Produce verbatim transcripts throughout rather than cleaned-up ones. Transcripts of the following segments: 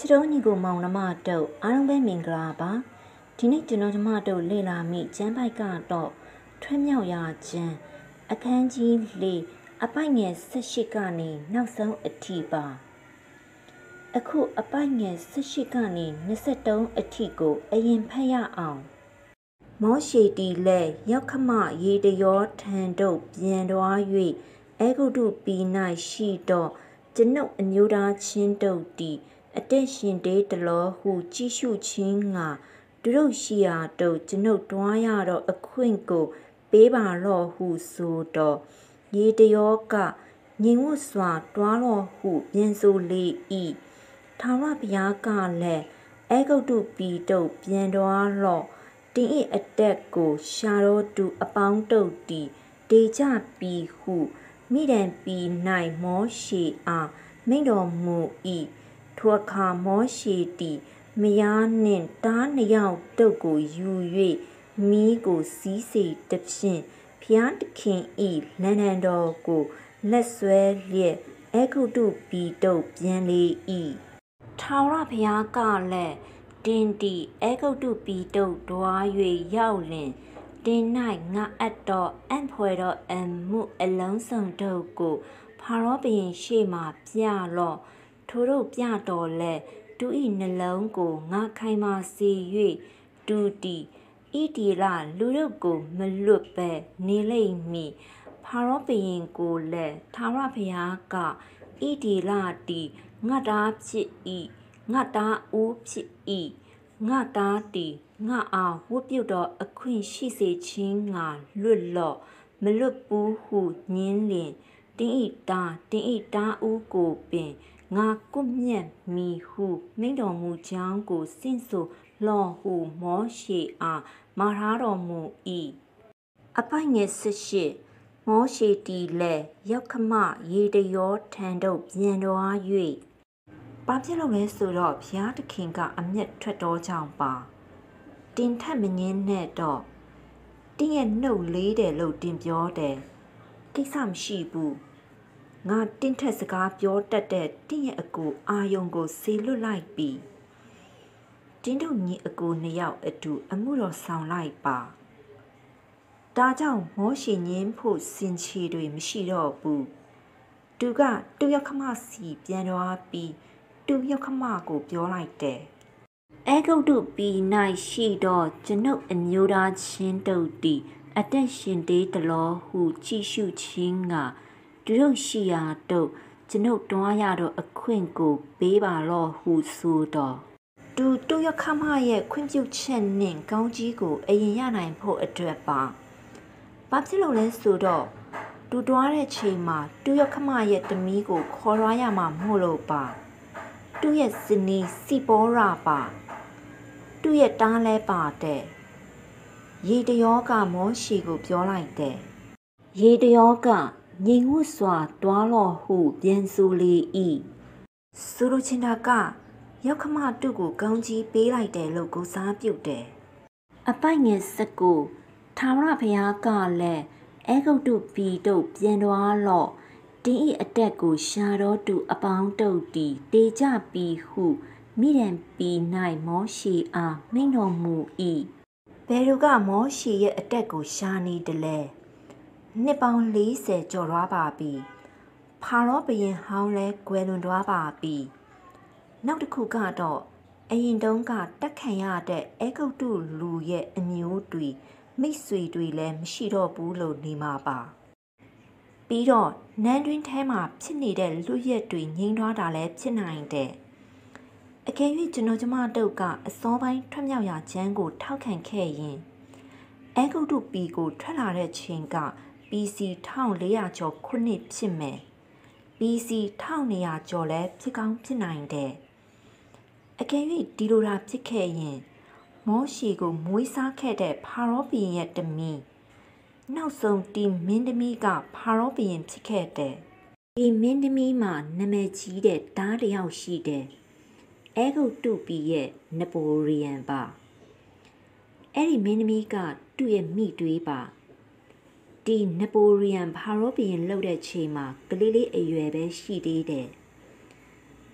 Chironigo Maunamato, Arambe Mingraba, Tini Genomato Lila meet Jambai Gato, Tremio Ya Jen, a kanji lee, a pine sashikani, now so a tea bar. A cool a pine sashikani, Niseto a tigo, a yin paya on. More shady lay, Yakama ye de your tando, Biendoa ye, ego do be nice she do, Geno and Yoda chin do dee. Attention date the law who Jishu Chinga, Duroshia do Geno Dwayado a quinko, Beba law who so do. Ye de yoga, Nimuswa, Dwalo who, Bienzo le e. Tara Biaga le, ego do be do, Biendoa law. Ding it a deck go, shadow do a bound do dee. Deja be who, meet and be night more she are, made of moo e. Tuaka more shady, Mianin, Dan Yao Dogo, you ye, me go see say dipshin, Piant King e, Lenando go, let's swear ye, echo do be do, bien e. Tara Piaga le, Dindy, echo do be do, doa ye yowlin, din night nga at door, and poedo and moo a lonesome dogo, Parobian shema, pia law. Toro piato le, do in a long go, not kaima see ye, do dee. Iti la, ludogo, melupe, nile me. Paropian go le, tarapiaga, iti la dee, ngata pit e, ngata u pit e, ngata dee, nga a whoopio a queen she say ching nga, lulo, melupu who, nyin ding it da, ding it da u go bin. Nga kumye mi hu, Mindo mu jango, sinso, law hu, mo she a, marharo mu e. Apanye sishi, mo she di le, yakama, ye de yo tando, biendoa yue. Babjelo le suro, pia the kinga, a net tredo jamba. Din taminin ne do. Din no lady lo dim yode. Kisam shibu. Nga tin thက်စကားပြောတတ်တဲ့တင်းရဲ့အကူအာယုံကိုဆေလွတ်လိုက်ပြီးတင်းတို့ညီအကူနှစ်ယောက်အတူအမှုတော်ဆောင်လိုက်ပါဒါကြောင့်မောရှင်ငင်းဖို့စင်ချီတွေမရှိတော့ဘူးသူကတူရောက်ခမစီပြန်သွားပြီးတူရောက်ခမကိုပြောလိုက်တယ်အဲဂုတ်တုပြီးနိုင်ရှိတော့ကျွန်ုပ်အမျိုးသားချင်းတုတ်တီအသက်ရှင်သေးတလောဟုကြည့်ရှုခြင်းကတို့ရှိရာတို့ကျွန်ုပ်တွားရတော့အခွင့်ကိုပေးပါတော့ဟုဆိုတော့တူတူရခမရဲ့ခွင့်ပြုချက်နဲ့ကောင်းကြီးကိုအရင်ရနိုင်ဖို့အတွက်ပါဘာဖြစ်လို့လဲဆိုတော့တူတွားတဲ့ချိန်မှာတူရခမရဲ့တမီးကိုခေါ်ရရမှာမို့လို့ပါတူရဲ့စနီးစီပေါ်ရာပါတူရဲ့တားလဲပါတဲ့ရေတရောကမောရှိကိုပြောလိုက်တဲ့ရေတရောကငိမ်ဝှစွာတွားလော့ဟုပြန်ဆိုလေ၏ဆိုလိုချင်တာကရောက်ခမတုကိုကောင်းကြီးပေးလိုက်တယ်လို့ကိုစားပြုတ်တယ်အပိုက်ငယ်စက်ကိုထာဝရဘုရားကလည်းအဲဂုတ်တုပီတို့ပြန်သွားလော့တင်းဤအတက်ကိုရှာတော်သူအပေါင်းတုတ်တီတေကြပြီဟုမိရန်ပီ၌မောရှိအားမိန်တော်မူ၏ဘယ်သူကမောရှိရဲ့အတက်ကိုရှာနေတယ်လဲနှစ်ပေါင်း၄၀ကျော်သွားပါပြီဖာရောဘရင်ဟောင်းလဲကွယ်လွန်သွားပါပြီနောက်တစ်ခုကတော့အရင်တုန်းကတက်ခံရတဲ့အဲဂုတ်တုလူရဲ့အမျိုးတွေမိတ်ဆွေတွေလည်းမရှိတော့ဘူးလို့နေမှာပါပြီးတော့နန်းတွင်းထဲမှာဖြစ်နေတဲ့လူရက်တွေငြိမ်းသွားတာလည်းဖြစ်နိုင်တယ်အကယ်၍ကျွန်တော်ကျမတို့ကအစောပိုင်းထွက်မြောက်ရာချမ်းကိုထောက်ခံခဲ့ရင်အဲဂုတ်တုပီကိုထွက်လာတဲ့ချိန်ကဘီ စီ ၁၄၀၀ကျော်ခုနှစ်ဖြစ်မယ် ဘီ စီ ၁၂၀၀ကျော်လည်းဖြစ်ကောင်းဖြစ်နိုင်တယ်အကယ်၍ဒီလိုတာဖြစ်ခဲ့ရင်မောရှိကိုမွေးစားခဲ့တဲ့ဖာရောဘုရင်ရဲ့တမီးနောက်ဆုံးဒီမင်းသမီးကဖာရောဘုရင်ဖြစ်ခဲ့တယ်ဒီမင်းသမီးမှာနာမည်ကြီးတဲ့ဓာတ်တယောက်ရှိတယ်အဲဂုတ်တုပီရဲ့နပိုလီယန်ပါအဲ့ဒီမင်းသမီးကသူ့ရဲ့မိတွေးပါဒီနပိုလီယန်ဖာရောဘုရင်လှုပ်တဲ့ချိန်မှာကလေးလေးအရွယ်ပဲရှိသေးတယ်ဒါ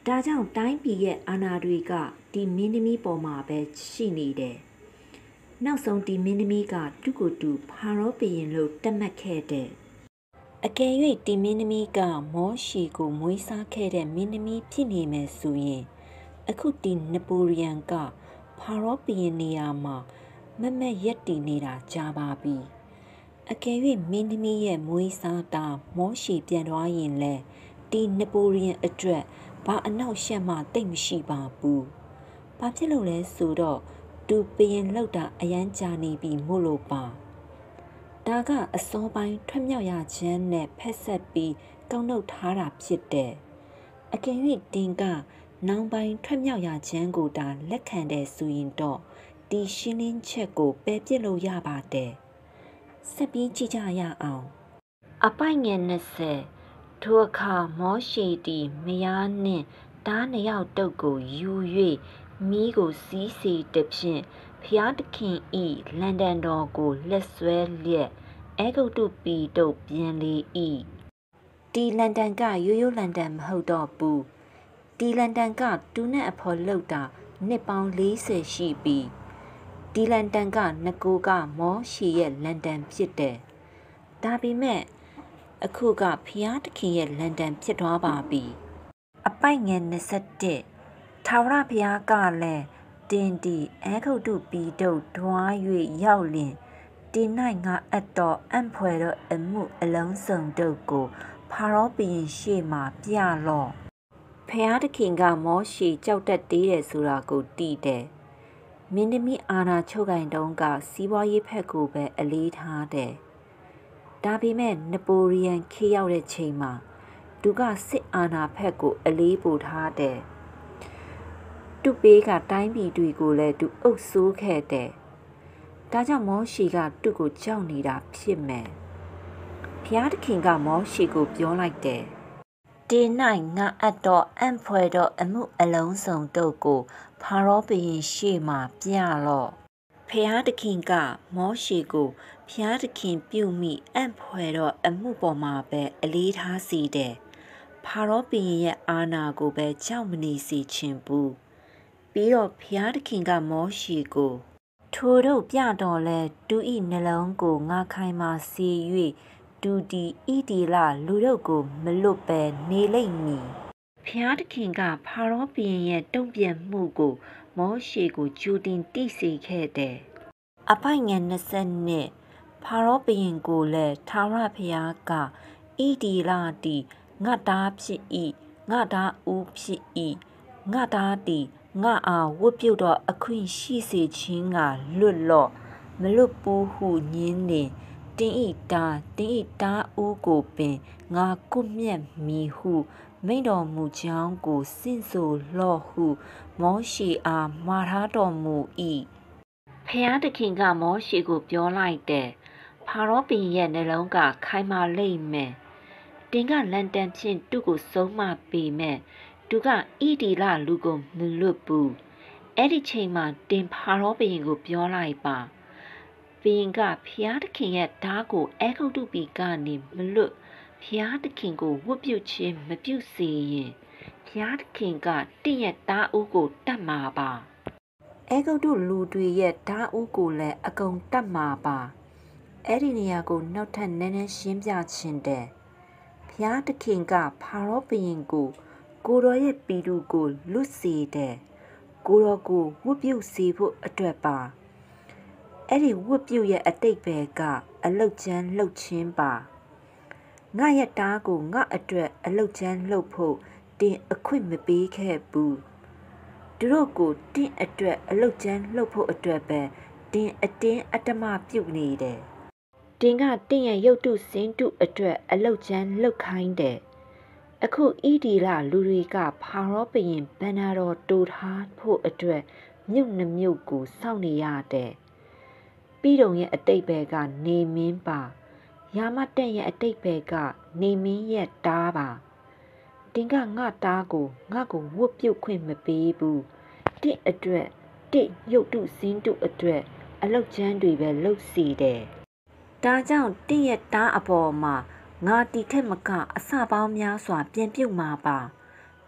ဒါကြောင့်တိုင်းပြည်ရဲ့အာဏာတွေကဒီမင်းသမီးပေါ်မှာပဲရှိနေတယ်နောက်ဆုံးဒီမင်းသမီးကသူ့ကိုယ်သူဖာရောဘုရင်လို့တတ်မှတ်ခဲ့တဲ့အကယ်၍ဒီမင်းသမီးကမောရှေကိုမွေးစားခဲ့တဲ့မင်းသမီးဖြစ်နေမယ်ဆိုရင်အခုဒီနပိုလီယန်ကဖာရောဘုရင်နေရာမှာမမက်ရက်တည်နေတာကြားပါပြီအကယ်၍မင်းသမီးရဲ့မွေးစားတာမောရှေပြန်သွားရင်လဲဒီနပိုလီယန်အတွက်ဘာအနောက်ရှက်မှတိတ်မရှိပါဘူးဘာဖြစ်လို့လဲဆိုတော့သူဘုရင်လောက်တာအရန်ကြာနေပြီမို့လို့ပါဒါကအစောပိုင်းထွက်မြောက်ရခြင်းနဲ့ဖက်ဆက်ပြီးကောက်နှုတ်ထားတာဖြစ်တယ်အကယ်၍တင်ကနောင်ပိုင်းထွက်မြောက်ရခြင်းကိုဒါလက်ခံတဲ့ဆိုရင်တော့ဒီရှင်းလင်းချက်ကိုပယ်ပြစ်လို့ရပါတယ်ဆက်ပြီးကြည့်ကြရအောင်အပိုင်ငယ်နှစ်ဆယ်ထိုအခါမောရှေသည်မယားနှင့်တားနှစ်ယောက်တုပ်ကိုယူ၍မိကိုစီးစီတဖြင့်ဖျားသခင်ဤလန်ဒန်တော်ကိုလက်ဆွဲလျက်အဲဂုတ်တုပီတုပ်ပြန်လေ၏ဒီလန်ဒန်ကရိုးရိုးလန်ဒန်မဟုတ်တော့ဘူးဒီလန်ဒန်ကတူနဲ့အဖော်လောက်တာနှစ်ပေါင်းလေးဆယ်ရှိပြီဒီလန်ဒန်ကငကိုကမောရှေရဲ့လန်ဒန်ဖြစ်တယ်ဒါပေမဲ့အခုကဖျားသခင်ရဲ့လန်ဒန်ဖြစ်သွားပါပြီအပိုက်ငယ်နှစ်ဆယ့်တစ်ထာဝရဘုရားကလည်းတင်ဒီအဲဂုတ်တုပီတုပ်တွား၍ရောက်လင်တင်၌ငါအပ်တော်အံ့ဖွယ်သောအမှုအလုံးစုံတို့ကိုဖာရောဘုရင်ရှေ့မှပြလော့ဖျားသခင်ကမောရှေကြောက်တတ်သေးတယ်ဆိုတာကိုသိတယ်မင်းသမီးအာနာချုပ်ကင်တုံးကစီးပွားရေးဖက်ကိုပဲအလေးထားတယ်ဒါပေမဲ့နပိုလီယန်ခေတ်ရောက်တဲ့ချိန်မှာသူကစစ်အာဏာဖက်ကိုအလေးပို့ထားတယ်သူ့ပေးကတိုင်းပြည်တွေကိုလည်းသူအုပ်ဆိုးခဲ့တယ်ဒါကြောင့်မောရှေကသူ့ကိုကြောက်နေတာဖြစ်မယ်ဘုရားသခင်ကမောရှေကိုပြောလိုက်တယ်တင်၌ငါအပ်တော်အံ့ဖွယ်သောအမှုအလုံးစုံတို့ကိုဖာရောဘုရင်ရှေ့မှပြလော့ဖျားသခင်ကမောရှေကိုဖျားသခင်ပြုမိအံ့ဖွယ်သောအမှုပေါ်မှာပဲအလေးထားစေတယ်ဖာရောဘုရင်ရဲ့အာဏာကိုပဲကြောက်မနေစေချင်ဘူးပြီးတော့ဖျားသခင်ကမောရှေကိုထိုတို့ပြတော်လဲသူဤနှလုံးကိုငါခိုင်မာစေ၍သူဒီဣတီလလူတို့ကိုမလွတ်ပဲနေလိမ့်မည်ဖျားသခင်ကဖာရောဘုရင်ရဲ့တုံ့ပြန်မှုကိုမောရှေကိုကြိုတင်သိစေခဲ့တယ်အပိုင်ငယ်နှစ်ဆယ်နှစ်ဖာရောဘုရင်ကိုလည်းထာဝရဘုရားကဣတီလတီငါသားဖြစ်၏ငါသားဦးဖြစ်၏ငါသားတီငါအားဝတ်ပြုတ်တော့အခွင့်ရှိစေခြင်းကလွတ်လော့မလွတ်ဘူးဟုညင်းနေတင်းဤတာတင်းဤတာဦးကိုပင်ငါကုမြတ်မီဟုမိန့်တော်မူကြောင်းကိုစင့်ဆိုလော့ဟုမောရှေအားမှာထားတော်မူ၏ဖျားသခင်ကမောရှေကိုပြောလိုက်တယ်ဖာရောဘုရင်ရဲ့နှလုံးကခိုင်မာလိမ့်မယ်တင်ကလန်တန်ဖြင့်သူ့ကိုဆုံးမပေမဲ့သူကဣတီလလူကိုမလွတ်ဘူးအဲ့ဒီချိန်မှာတင်ဖာရောဘုရင်ကိုပြောလိုက်ပါဘုရင်ကဖျားသခင်ရဲ့ဓာတ်ကိုအဲဂုတ်တုပီကနေမလွတ်ဖျားသခင်ကိုဝတ်ပြုတ်ခြင်းမပြုတ်စေရင်ဖျားသခင်ကတင့်ရဲ့ဓာတ်ဦးကိုတတ်မှာပါအဲဂုတ်တုလူတွေရဲ့ဓာတ်ဦးကိုလည်းအကုန်တတ်မှာပါအဲ့ဒီနေရာကိုနောက်ထပ်နည်းနည်းရှင်းပြခြင်းတဲ့ဖျားသခင်ကဖာရောဘုရင်ကိုကိုတော်ရဲ့ပီတုကိုလွတ်စေတဲ့ကိုတော်ကိုဝတ်ပြုတ်စေဖို့အတွက်ပါအဲ့ဒီဝတ်ပြုတ်ရဲ့အတိတ်ပဲကအလုတ်ချမ်းလှုပ်ခြင်းပါငါရဲ့တားကိုငါအတွက်အလုတ်ချမ်းလှုပ်ဖို့တင်အခွင့်မပေးခဲ့ဘူးသူတို့ကိုတင်အတွက်အလုတ်ချမ်းလှုပ်ဖို့အတွက်ပဲတင်အတင်းအတ္တမပြုတ်နေတယ်တင်ကတင်ရဲ့ရုပ်တုစင်းတုအတွက်အလုတ်ချမ်းလှုပ်ခိုင်းတယ်အခုဣဒီလလူတွေကဖာရောဘုရင်ဘန္နာတော်တူထားဖို့အတွက်မြုပ်နှမြုပ်ကိုစောင့်နေရတယ်ပြီးတော့ရဲ့အတိတ်ဘဲကနေမင်းပါရာမတက်ရဲ့အတိတ်ဘဲကနေမင်းရဲ့တားပါတင်ကငါတားကိုငါကိုဝတ်ပြုတ်ခွင့်မပေးဘူးတစ်အတွက်တစ်ရုပ်တုစင်းတုအတွက်အလောက်ချမ်းတွေပဲလှုပ်စီတယ်ဒါကြောင့်တင့်ရဲ့တားအပေါ်မှာငါတီထက်မကအစပေါင်းများစွာပြန်ပြုတ်မှာပါ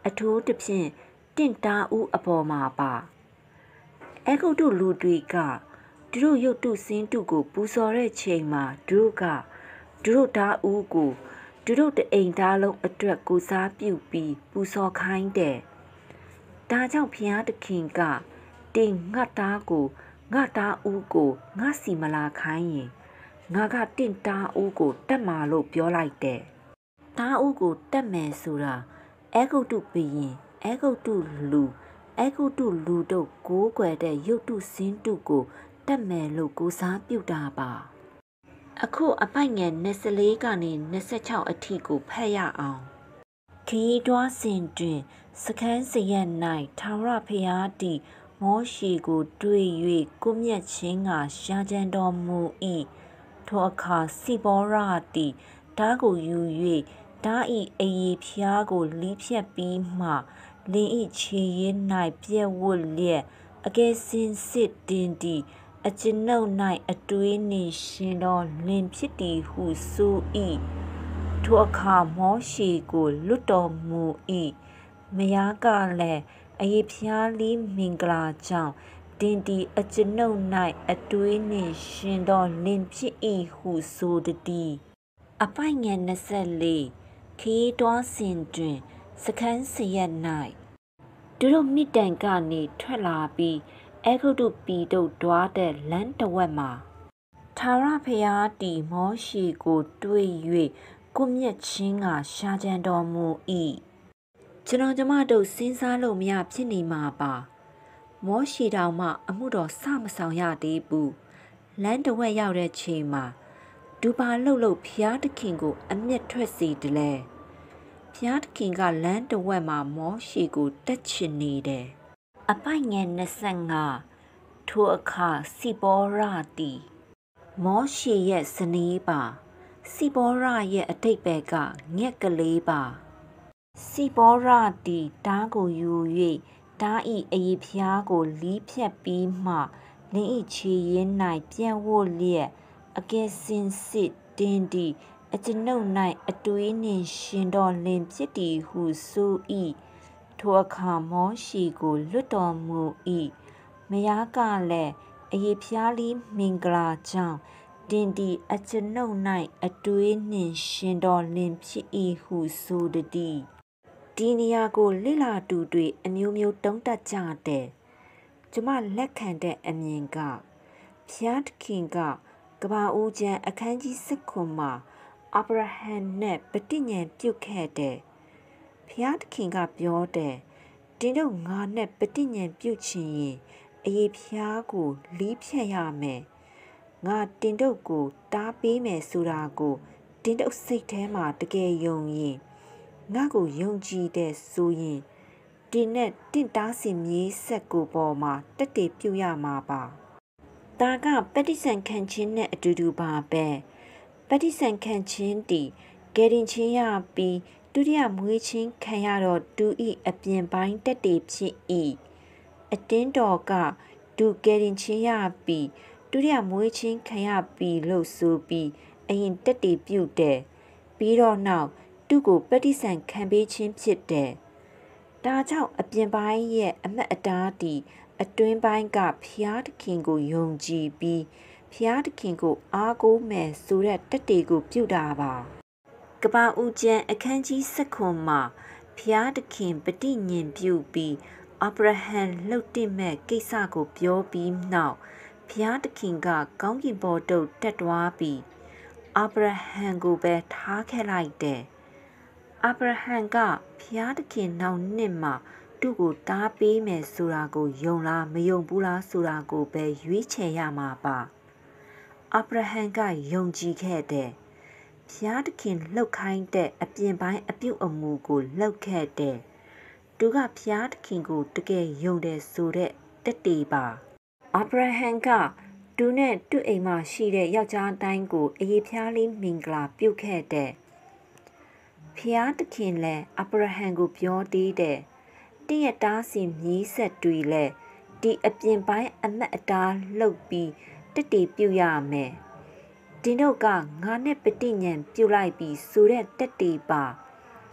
အထူးသဖြင့်တင့်တားဦးအပေါ်မှာပါအဲဂုတ်တုလူတွေကသူတို့ရုပ်တုစင်းတုကိုပူဇော်တဲ့ချိန်မှာသူတို့ကသူတို့တားဦးကိုသူတို့တအိမ်သားလုံးအတွက်ကိုစားပြုပြီးပူဇော်ခိုင်းတဲ့ဒါကြောင့်ဘုရားသခင်ကတင်ငါသားကိုငါသားဦးကိုငါစီမလာခိုင်းရင်ငါကတင့်တားဦးကိုတတ်မှာလို့ပြောလိုက်တဲ့တားဦးကိုတတ်မယ်ဆိုတာအဲဂုတ်တုဘုရင်အဲဂုတ်တုလူအဲဂုတ်တုလူတို့ကိုးကွယ်တဲ့ရုပ်တုစင်းတုကိုတတ်မယ်လို့ကိုစားပြုတာပါအခုအပိုက်ငယ်၂၄ကနေ၂၆အထိကိုဖတ်ရအောင်ခီးတွားစဉ်တွင်စခန်းစရက်၌ထာဝရဘုရားသည်မောရှေကိုတွေ့၍ကိုမြတ်ချင်းကရှားကြံတော်မူ၏ထိုအခါစိပေါရသည်ဓာကိုယူ၍ဓာ၏အယေဖျားကိုလီးဖြတ်ပြီးမှလင်း၏ခြေရင်း၌ပြက်ဝတ်လျက်အကဲစင်စစ်တင်သည်အကျွန်ုပ်၌အတွေးနှင့်ရှင်တော်လင်ဖြစ်သည်ဟုဆို၏ထိုအခါမောရှေကိုလွတ်တော်မူ၏မယားကလည်းအယေဖျားလီးမင်္ဂလာကြောင့်တင်သည်အကျွန်ုပ်၌အတွေးနှင့်ရှင်တော်လင်ဖြစ်၏ဟုဆိုသည်အပိုက်ငယ်၂၄ခီးတွားစဉ်တွင်စခန်းစရက်၌သူတို့မိတန်ကနေထွက်လာပြီးအဲဂုတ်တုပြည်တို့တွားတဲ့လမ်းတစ်ဝက်မှာထာဝရဘုရားသည်မောရှေကိုတွေ့၍ကိုမြတ်ချင်းကရှားကြံတော်မူ၏ကျွန်တော်ကျမတို့စဉ်းစားလို့မရဖြစ်နေမှာပါမောရှေတောင်မှအမှုတော်စမဆောင်ရသေးဘူးလမ်းတစ်ဝက်ရောက်တဲ့ချိန်မှာဒူပါလှုပ်လှုပ်ဘုရားသခင်ကိုအမျက်ထွက်စေတယ်လေဘုရားသခင်ကလမ်းတစ်ဝက်မှာမောရှေကိုတက်ချင်နေတယ်အပိုက်ငယ်၂၅ထိုအခါစိပေါရသည်မောရှေရဲ့ဇနီးပါစိပေါရရဲ့အတိတ်ပဲကငှက်ကလေးပါစိပေါရသည်ဓာကိုယူ၍ဓာ၏အယေဖျားကိုလီးဖြတ်ပြီးမှလင်း၏ခြေရင်း၌ပြန့်ဝတ်လျက်အကဲစင်စစ်တင်းသည်အကျွန်ုပ်၌အတွေးနှင့်ရှင်တော်လင်ဖြစ်သည်ဟုဆို၏ထိုအခါမောရှေကိုလွတ်တော်မူ၏မယားကလည်းအယေဖျားလီးမင်္ဂလာကြောင့်တင်သည်အကျွန်ုပ်၌အတွေးနှင့်ရှင်တော်လင်ဖြစ်၏ဟုဆိုသည်ဒီနေရာကိုလိလာတူတွေအမျိုးမျိုးတုံးတက်ကြတဲ့ကျမလက်ခံတဲ့အမြင်ကဘုရားသခင်ကကဘာဦးကျမ်းအခန်းကြီး၁၉မှာအာဗြဟံနဲ့ပဋိညာဉ်ပြုခဲ့တဲ့ဘုရားသခင်ကပြောတယ်တင်းတို့ငါနဲ့ပဋိညာဉ်ပြုချင်ရင်အယေဖျားကိုလီးဖြတ်ရမယ်ငါတင်းတို့ကိုတားပေးမယ်ဆိုတာကိုတင်းတို့စိတ်ထဲမှာတကယ်ယုံရင်ငါကိုယုံကြည်တဲ့ဆိုရင်တင်းနဲ့တင့်တားစင်မြေးဆက်ကိုပေါ်မှာတက်တည်ပြုရမှာပါဒါကပဋိစံခံခြင်းနဲ့အတူတူပါပဲပဋိစံခံခြင်းတီကယ်တင်ခြင်းရပြီးဒုတိယမွေးခြင်းခံရတော့သူဤအပြင်ပိုင်းတက်တည်ဖြစ်၏အတင်းတော်ကသူကယ်တင်ခြင်းရပြီးဒုတိယမွေးခြင်းခံရပြီးလို့ဆိုပြီးအရင်တက်တည်ပြုတယ်ပြီးတော့နောက်သူ့ကိုပဋိစံခံပေးခြင်းဖြစ်တယ်ဒါကြောင့်အပြင်ပိုင်းရဲ့အမတ်အတားတီအတွင်းပိုင်းကဘုရားသခင်ကိုယုံကြည်ပြီးဘုရားသခင်ကိုအားကိုးမယ်ဆိုတဲ့တက်တည်ကိုပြုတာပါကဘာဦးကျမ်းအခန်းကြီး၁၉မှာဘုရားသခင်ပဋိညာဉ်ပြုပြီးအာဗြဟံလှုပ်တင်မဲ့ကိစ္စကိုပြောပြီးနောက်ဘုရားသခင်ကကောင်းကင်ဘော်တို့တက်သွားပြီးအာဗြဟံကိုပဲထားခဲ့လိုက်တယ်အာဗြဟံကဘုရားသခင်နောက်နှစ်မှာသူ့ကိုတားပေးမယ်ဆိုတာကိုယုံလားမယုံဘူးလားဆိုတာကိုပဲရွေးချယ်ရမှာပါအာဗြဟံကယုံကြည်ခဲ့တယ်ဘုရားသခင်လှုပ်ခိုင်းတဲ့အပြင်ပိုင်းအပြုတ်အမူကိုလှုပ်ခဲ့တယ်သူကဘုရားသခင်ကိုတကယ်ယုံတယ်ဆိုတဲ့တက်တည်ပါအာဗြဟံကသူနဲ့သူ့အိမ်မှာရှိတဲ့ယောက်ျားတိုင်းကိုအယေဖျားလေးမင်္ဂလာပြုတ်ခဲ့တဲ့ဘုရားသခင်လည်းအာဗြဟံကိုပြောသေးတယ်တည့်ရတားစီမြည်ဆက်တွေလဲဒီအပြင်ပိုင်းအမတ်အတားလှုပ်ပြီးတက်တည်ပြုတ်ရမယ်ဒီတို့ကငါနဲ့ပဋိညာဉ်ပြုတ်လိုက်ပြီးဆိုတဲ့တက်တည်ပါ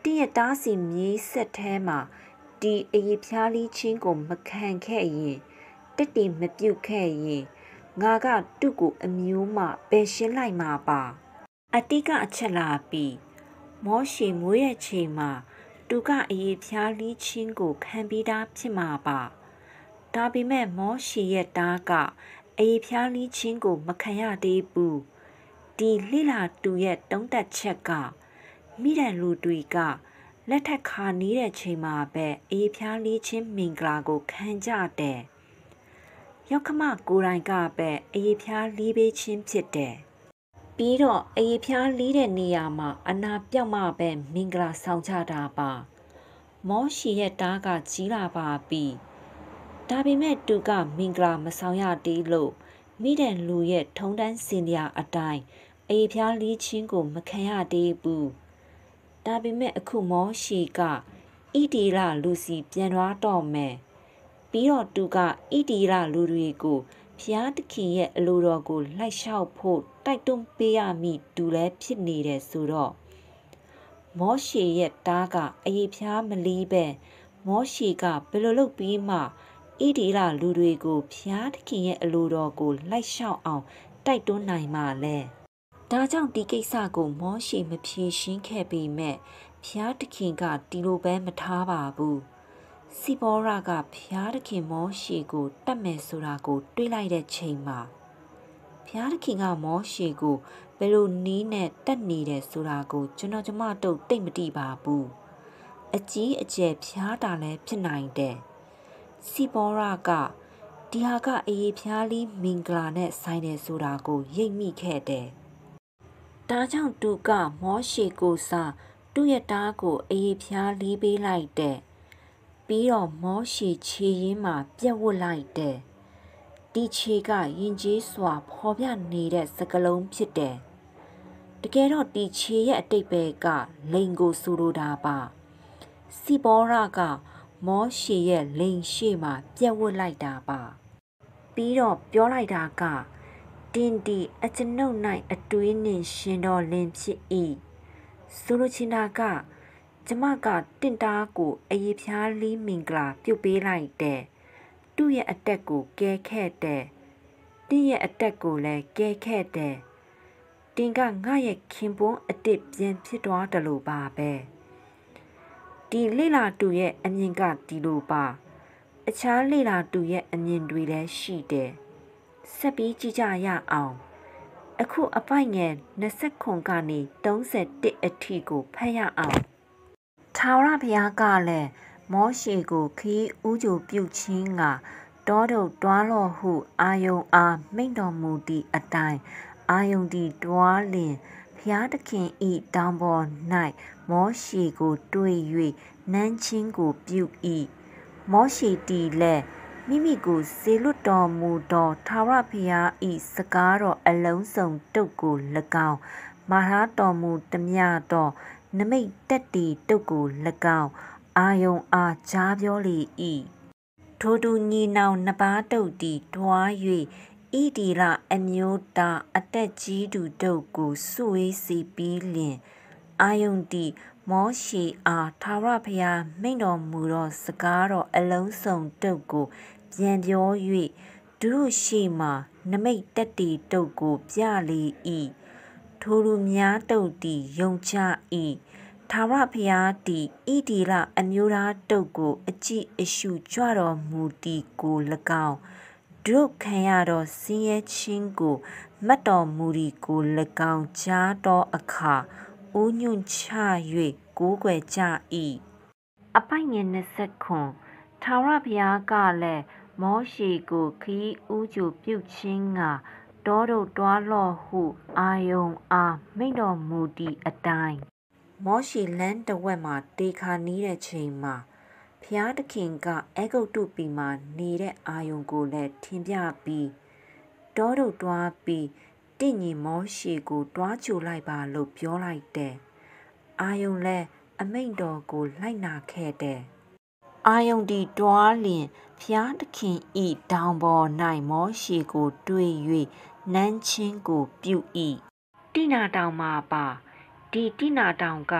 တင်းရဲ့တားစီမြေးဆက်ထဲမှာဒီအရေးဖျားလေးချင်းကိုမခံခဲ့ရင်တက်တီမပြုတ်ခဲ့ရင်ငါကသူ့ကိုအမျိုးမှပယ်ရှင်းလိုက်မှာပါအတိကအချက်လာပြီးမောရှိမွေးရဲ့ချိန်မှာသူကအရေးဖျားလေးချင်းကိုခံပြီးသားဖြစ်မှာပါဒါပေမဲ့မောရှိရဲ့တားကအရေးဖျားလေးချင်းကိုမခံရသေးဘူးဒီလိလာတူရဲ့တုံးတက်ချက်ကမိတဲ့လူတွေကလက်ထက်ခါနေတဲ့ချိန်မှာပဲအေးဖျားလေးချင်းမင်္ဂလာကိုခံကြတယ်ရောက်ခမကိုယ်တိုင်ကပဲအေးဖျားလေးပေးချင်းဖြစ်တယ်ပြီးတော့အေးဖျားလေးတဲ့နေရာမှာအနာပြောက်မှပဲမင်္ဂလာဆောင်ကြတာပါမောရှိရဲ့တားကကြီးလာပါပြီဒါပေမဲ့သူကမင်္ဂလာမဆောင်ရသေးလို့မိတဲ့လူရဲ့ထုံတန်းစင်ရာအတိုင်းအေးဖျားလေးချင်းကိုမခံရသေးဘူးဒါပေမဲ့အခုမောရှိကဣတီလလူစီပြန်သွားတော့မယ်ပြီးတော့သူကဣတီလလူတွေကိုဖျားသခင်ရဲ့အလိုတော်ကိုလိုက်လျှောက်ဖို့တိုက်တွန်းပေးရမည်သူလည်းဖြစ်နေတယ်ဆိုတော့မောရှိရဲ့တားကအရေးဖျားမလီးပဲမောရှိကဘယ်လိုလုပ်ပြီးမှဣတီလလူတွေကိုဖျားသခင်ရဲ့အလိုတော်ကိုလိုက်လျှောက်အောင်တိုက်တွန်းနိုင်မှာလဲဒါကြောင့်ဒီကိစ္စကိုမောရှိမဖြေရှင်းခဲ့ပေမဲ့ဖျားသခင်ကဒီလိုပဲမထားပါဘူးစီဘောရာကဖျားသခင်မောရှိကိုတတ်မယ်ဆိုတာကိုတွေးလိုက်တဲ့ချိန်မှာဖျားသခင်ကမောရှိကိုဘယ်လိုနီးနဲ့တတ်နေတယ်ဆိုတာကိုကျွန်တော်ကျမတို့သိမသိပါဘူးအကြီးအကျယ်ဖျားတာလည်းဖြစ်နိုင်တယ်စီဘောရာကဒီဟာကအေးဖျားလေးမင်္ဂလာနဲ့ဆိုင်တယ်ဆိုတာကိုရိပ်မိခဲ့တယ်ဒါကြောင့်သူကမောရှိကိုစားသူ့ရဲ့တားကိုအေးဖျားလေးပေးလိုက်တယ်ပြီးတော့မောရှိခြေရင်းမှာပြက်ဝတ်လိုက်တယ်ဒီခြေကရင်ကျေးစွာဖော်ပြနေတဲ့စကလုံးဖြစ်တယ်တကယ်တော့ဒီခြေရဲ့အတိတ်ပဲကလိန်ကိုဆိုလိုတာပါစီဘောရာကမောရှိရဲ့လိန်ရှိမှာပြက်ဝတ်လိုက်တာပါပြီးတော့ပြောလိုက်တာကတင်းဒီအကျွန်ုပ်၌အတွေးနှင့်ရှင်တော်လင်ဖြစ်၏ဆိုလိုချင်တာကကျမကတင့်တားကိုအရေးဖျားလေးမင်္ဂလာပြုတ်ပေးလိုက်တယ်သူ့ရဲ့အတက်ကိုကဲခဲ့တယ်တင်းရဲ့အတက်ကိုလည်းကဲခဲ့တယ်တင်းကငါရဲ့ခင်ပွန်းအစ်စ်ပြန်ဖြစ်သွားတယ်လို့ပါပဲဒီလိလာတူရဲ့အမြင်ကဒီလိုပါအခြားလိလာတူရဲ့အမြင်တွေလည်းရှိတယ်ဆက်ပြီးကြည့်ကြရအောင်အခုအပိုက်ငယ်၂၉ကနေ၃၁အထိကိုဖတ်ရအောင်ထာဝရဘုရားကလည်းမောရှိကိုခီးဥကြိုပြုတ်ချင်းကတောတို့တွားလော့ဟုအာယုံအားမိန့်တော်မူသည့်အတိုင်းအာယုန်တီတွားလင်ဖျားသခင်ဤတောင်ပေါ်၌မောရှိကိုတွေ့၍နန်းချင်းကိုပြု၏မောရှိတီလည်းမိမိကိုစေလွတ်တော်မူသောထာဝရဘုရားဤစကားတော်အလုံးစုံတုတ်ကို၎င်းမာထားတော်မူသမျှသောနမိတ်တက်တီတုတ်ကို၎င်းအာယုံအားကြားပြောလေ၏ထိုသူညီနောင်နှစ်ပါးတုတ်တီတွား၍ဣတီလအမျိုးသားအသက်ကြီးသူတို့ကိုစုဝေးစီပြီးလျင်အာယုန်တီမောရှိအားထာဝရဘုရားမိန့်တော်မူသောစကားတော်အလုံးစုံတုတ်ကိုပြန်ပြော၍သူတို့ရှိမှနမိတ်တက်တီတုတ်ကိုပြလေ၏ထိုလူများတုတ်တီယုံကြ၏ထာဝရဘုရားတီဣတီလအမျိုးသားတုတ်ကိုအကြည့်အရှုကြွတော်မူသည်ကို၎င်းဒုခံရသောဆင်းရဲခြင်းကိုမတ်တော်မူသည်ကို၎င်းကြားသောအခါဥညွန့်ချ၍ကိုးကွယ်ကြ၏အပိုင်ငယ်၂၉ထာဝရဘုရားကလည်းမောရှိကိုခီးဥကြိုပြုတ်ချင်းကတောတို့တွားလော့ဟုအာယုံအားမိန့်တော်မူသည့်အတိုင်းမောရှိလန်းတဝက်မှာတေခါနီးတဲ့ချိန်မှာဖျားသခင်ကအဲဂုတ်တုပြည်မှာနေတဲ့အာယုံကိုလည်းထင်ပြပြီးတောတို့တွားပြီးတင့်ညီမောရှိကိုတွားချိုလိုက်ပါလို့ပြောလိုက်တယ်အာယုံလည်းအမိန့်တော်ကိုလိုက်နာခဲ့တယ်အာယုန်တီတွားလျင်ဖျားသခင်ဤတောင်ပေါ်၌မောရှိကိုတွေ့၍နန်းချင်းကိုပြု၏တိနာတောင်မှာပါဒီတိနာတောင်က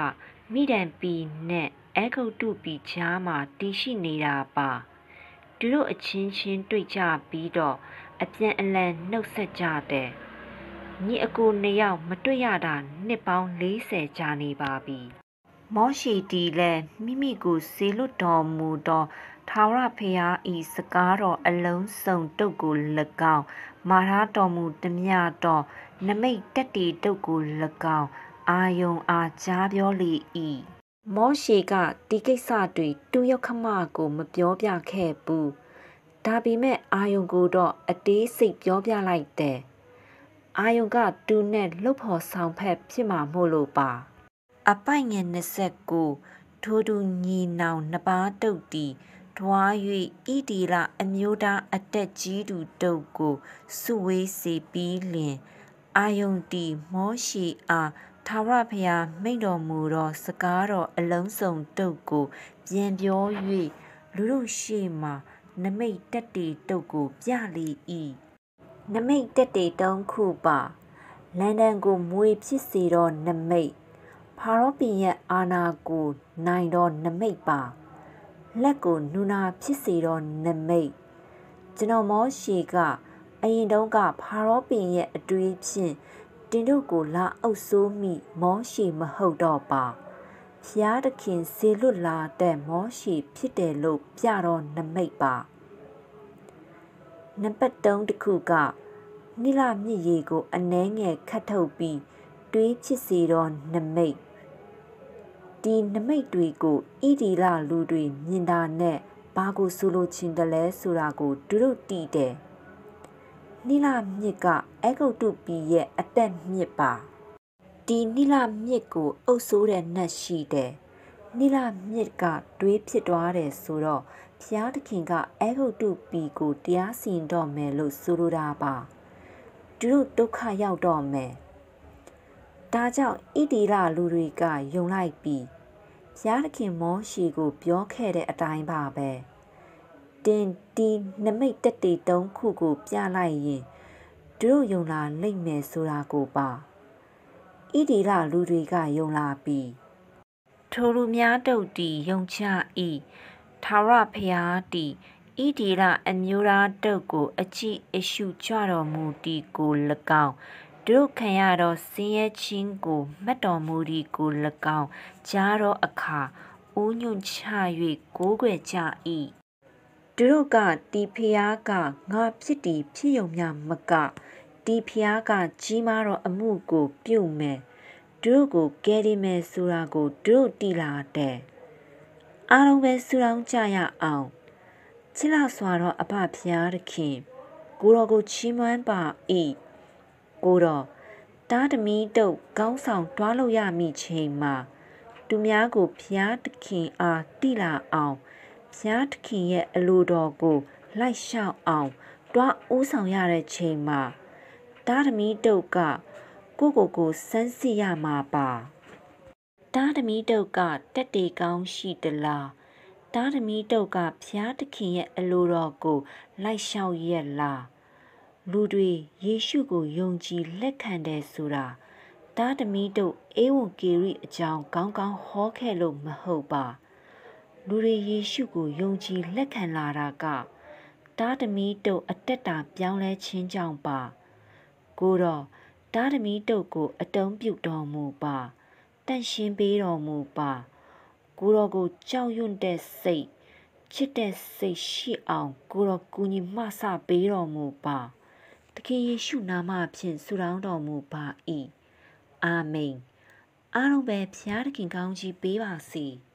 မိတံပီနဲ့အဲဂုတ်တုပီကြားမှာတည်ရှိနေတာပါသူတို့အချင်းချင်းတွေ့ကြပြီးတော့အပြန်အလှန်နှုတ်ဆက်ကြတယ်ညီအကိုနှစ်ယောက်မတွေ့ရတာနှစ်ပေါင်း၄၀ကြာနေပါပြီမောရှိတီလည်းမိမိကိုစေလွတ်တော်မူသောထာဝရဘုရားဤစကားတော်အလုံးစုံတုတ်ကို၎င်းမာထားတော်မူသမျှသောနမိတ်တက်တီတုတ်ကို၎င်းအာယုံအားကြားပြောလေ၏မောရှိကဒီကိစ္စတွေတူရောက်ခမကိုမပြောပြခဲ့ဘူးဒါပေမဲ့အာယုံကိုတော့အသေးစိတ်ပြောပြလိုက်တယ်အာယုံကတူနဲ့လှုပ်ဖော်ဆောင်ဖက်ဖြစ်မှာမို့လို့ပါအပိုင်ငယ်နှစ်ဆက်ကိုထိုးတူညီနောင်နှစ်ပါးတုတ်တီထွား၍ဣတီလအမျိုးသားအတက်ကြီးသူတုတ်ကိုစုဝေးစေပြီးလျင်အာယုန်တီမောရှိအားထာဝရဘုရားမိန့်တော်မူသောစကားတော်အလုံးစုံတုတ်ကိုပြန်ပြော၍လူတို့ရှေ့မှနမိတ်တက်တီတုတ်ကိုပြလေ၏နမိတ်တက်တီတုံးခုပါလန်ဒန်ကိုမွေဖြစ်စေသောနမိတ်ဖာရောဘုရင်အာနာကိုနိုင်သောနမိတ်ပါလက်ကိုနူနာဖြစ်စေသောနမိတ်ကျွန်တော်မောရှိကအရင်တုန်းကဖာရောဘုရင်ရဲ့အတွေးဖြင့်တင်တို့ကိုလာအုပ်ဆိုးမိမောရှိမဟုတ်တော့ပါဖျားသခင်စေလွတ်လာတဲ့မောရှိဖြစ်တယ်လို့ပြတော့နမိတ်ပါနံပါတ်၃တစ်ခုကနိလမြစ်ရေကိုအနှဲငယ်ခတ်ထုတ်ပြီးတွေးဖြစ်စေသောနမိတ်ဒီနမိတ်တွေကိုဣဒီလလူတွေမြင်တာနဲ့ဘာကိုဆိုလိုချင်တယ်လဲဆိုတာကိုသူတို့သိတယ်နိလမြစ်ကအဲဂုတ်တုပီရဲ့အသက်မြစ်ပါဒီနိလမြစ်ကိုအုပ်ဆိုးတဲ့နတ်ရှိတယ်နိလမြစ်ကတွေးဖြစ်သွားတယ်ဆိုတော့ဖျားသခင်ကအဲဂုတ်တုပီကိုတရားစီရင်တော့မယ်လို့ဆိုလိုတာပါသူတို့ဒုက္ခရောက်တော့မယ်ဒါကြောင့်ဣတိလလူတွေကယုံလိုက်ပြီးဖျားသခင်မောရှိကိုပြောခဲ့တဲ့အတိုင်းပါပဲတင်ဒီနမိတ်တက်တီတုံးခုကိုပြလိုက်ရင်သူတို့ယုံလာလိမ့်မယ်ဆိုတာကိုပါဣတိလလူတွေကယုံလာပြီးထိုလူများတုတ်တီယုံချ၏ထာဝရဘုရားတီဣတိလအမျိုးသားတုတ်ကိုအကြည့်အရှုကြတော်မူတီကို၎င်းသူတို့ခံရသောဆင်းရဲခြင်းကိုမှတ်တော်မူသည်ကို၎င်းကြားသောအခါဦးညွန့်ချ၍ကိုးကွယ်ကြ၏သူတို့ကတီဖျားကငါဖြစ်တီဖြစ်ယုံမြမကတီဖျားကကြီးမားသောအမှုကိုပြုမယ်သူတို့ကိုကယ်တင်မယ်ဆိုတာကိုသူတို့သိလာတဲ့အားလုံးပဲဆူတောင်းကြရအောင်ချစ်လာစွာသောအဖဖျားသခင်ကိုတော်ကိုချီးမွမ်းပါ၏ကိုတော်တားသမီးတို့ကောင်းဆောင်တွားလို့ရမိချိန်မှာသူများကိုဖျားသခင်အားတိလာအောင်ဖျားသခင်ရဲ့အလိုတော်ကိုလိုက်လျှောက်အောင်တွားဦးဆောင်ရတဲ့ချိန်မှာတားသမီးတို့ကကိုကိုကိုစမ်းစစ်ရမှာပါတားသမီးတို့ကတက်တေကောင်းရှိသလားတားသမီးတို့ကဖျားသခင်ရဲ့အလိုတော်ကိုလိုက်လျှောက်ရက်လားလူတွေယေရှုကိုယုံကြည်လက်ခံတယ်ဆိုတာတားသမီးတို့အေဝံဂေလိအကြောင်းကောင်းကောင်းဟောခဲ့လို့မဟုတ်ပါလူတွေယေရှုကိုယုံကြည်လက်ခံလာတာကတားသမီးတို့အသက်တာပြောင်းလဲခြင်းကြောင့်ပါကိုတော့တားသမီးတို့ကိုအတုံးပြုတော်မူပါတန့်ရှင်းပေးတော်မူပါကိုတော်ကိုကြောက်ရွံ့တဲ့စိတ်ချစ်တဲ့စိတ်ရှိအောင်ကိုတော်ကူညီမဆပေးတော်မူပါသခင်ယေရှုနာမဖြင့်ဆုတောင်းတော်မူပါ၏အာမိန်အားလုံးပဲဖျားသခင်ကောင်းကြီးပေးပါစေ